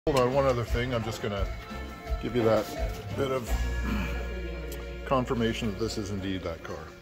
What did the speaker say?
Hold on, one other thing. I'm just gonna give you that bit of confirmation that this is indeed that car.